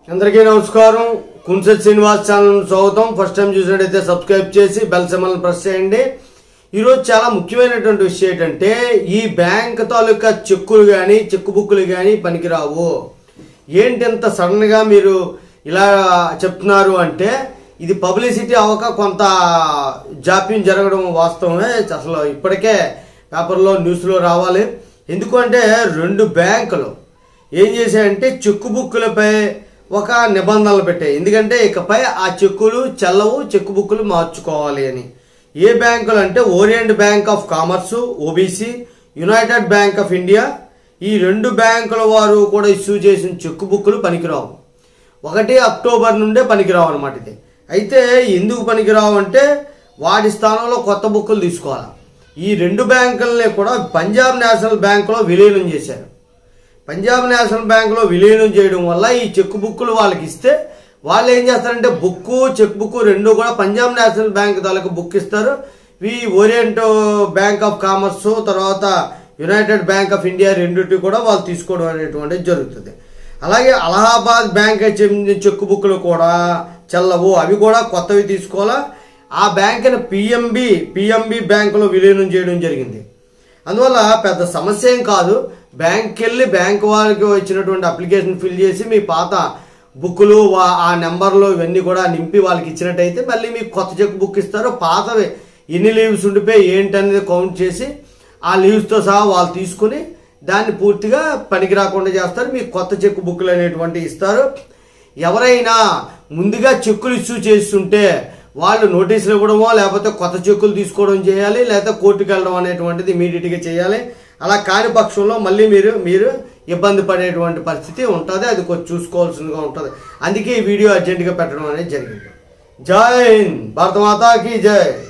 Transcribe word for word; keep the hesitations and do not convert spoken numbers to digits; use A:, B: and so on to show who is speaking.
A: అందరికీ నమస్కారం. కుంసెట్ శ్రీనివాస్ ఛానల్ స్వాగతం. ఫస్ట్ టైం చూసినట్టయితే సబ్స్క్రైబ్ చేసి బెల్ సింబల్ ప్రెస్ చేయండి. ఈరోజు చాలా ముఖ్యమైనటువంటి విషయం ఏంటంటే ఈ బ్యాంక్ తాలూకా చెక్కులు కానీ చెక్కు బుక్కులు కానీ పనికిరావు. ఏంటి ఇంత సడన్గా మీరు ఇలా చెప్తున్నారు అంటే ఇది పబ్లిసిటీ అవ్వక కొంత జాప్యం జరగడం వాస్తవమే. అసలు ఇప్పటికే పేపర్లో న్యూస్లో రావాలి. ఎందుకంటే రెండు బ్యాంకులు ఏం చేశాయంటే చెక్కు బుక్కులపై ఒక నిబంధనలు పెట్టాయి. ఎందుకంటే ఇకపై ఆ చెక్కులు చెల్లవు, చెక్కు బుక్కులు మార్చుకోవాలి అని. ఏ బ్యాంకులు అంటే Oriental Bank of Commerce OBC, United Bank of India, ఈ రెండు బ్యాంకుల వారు కూడా ఇష్యూ చేసిన చెక్కు బుక్కులు పనికిరావు. ఒకటి అక్టోబర్ నుండే పనికిరావు అనమాట. ఇది అయితే ఎందుకు పనికిరావు అంటే వాటి స్థానంలో కొత్త బుక్కులు తీసుకోవాలి. ఈ రెండు బ్యాంకులని కూడా పంజాబ్ నేషనల్ బ్యాంకులో విలీనం చేశారు. పంజాబ్ నేషనల్ బ్యాంకులో విలీనం చేయడం వల్ల ఈ చెక్ బుక్కులు వాళ్ళకి ఇస్తే వాళ్ళు ఏం చేస్తారంటే బుక్కు చెక్ బుక్ రెండు కూడా పంజాబ్ నేషనల్ బ్యాంక్ తాలూకు బుక్ ఇస్తారు. ఈ ఓరియంట్ బ్యాంక్ ఆఫ్ కామర్స్ తర్వాత యునైటెడ్ బ్యాంక్ ఆఫ్ ఇండియా రెండింటి కూడా వాళ్ళు తీసుకోవడం అనేటువంటిది జరుగుతుంది. అలాగే అలహాబాద్ బ్యాంక్ చెందిన చెక్ బుక్లు కూడా చెల్లవు, అవి కూడా కొత్తవి తీసుకోవాలా. ఆ బ్యాంకుని పిఎంబి పిఎంబి బ్యాంకులో విలీనం చేయడం జరిగింది. అందువల్ల పెద్ద సమస్య ఏం కాదు. బ్యాంక్కి వెళ్ళి బ్యాంక్ వాళ్ళకి వచ్చినటువంటి అప్లికేషన్ ఫిల్ చేసి మీ పాత బుక్కులు ఆ నెంబర్లు ఇవన్నీ కూడా నింపి వాళ్ళకి ఇచ్చినట్టయితే మళ్ళీ మీకు కొత్త చెక్ బుక్ ఇస్తారు. పాతవి ఎన్ని లీవ్స్ ఉండిపోయి ఏంటనేది కౌంట్ చేసి ఆ లీవ్స్తో సహా వాళ్ళు తీసుకుని దాన్ని పూర్తిగా పనికి రాకుండా చేస్తారు. మీకు కొత్త చెక్ బుక్లు అనేటువంటివి ఇస్తారు. ఎవరైనా ముందుగా చెక్కులు ఇష్యూ చేస్తుంటే వాళ్ళు నోటీసులు ఇవ్వడమో లేకపోతే కొత్త చెక్కులు తీసుకోవడం చేయాలి, లేకపోతే కోర్టుకు వెళ్ళడం అనేటువంటిది ఇమీడియట్గా చేయాలి. అలా కాని పక్షంలో మళ్ళీ మీరు మీరు ఇబ్బంది పడేటువంటి పరిస్థితి ఉంటుంది. అది కొంచెం చూసుకోవాల్సిందిగా ఉంటుంది. అందుకే ఈ వీడియో అర్జెంటుగా పెట్టడం అనేది జరిగింది. జై హింద్, భారత మాతాకి జై.